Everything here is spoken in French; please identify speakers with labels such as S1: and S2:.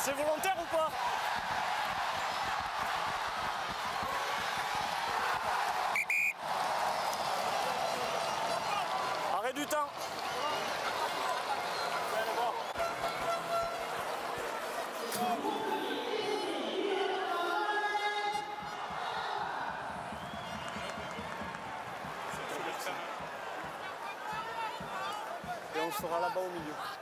S1: C'est volontaire ou pas? Arrêt du temps. Et on sera là-bas au milieu.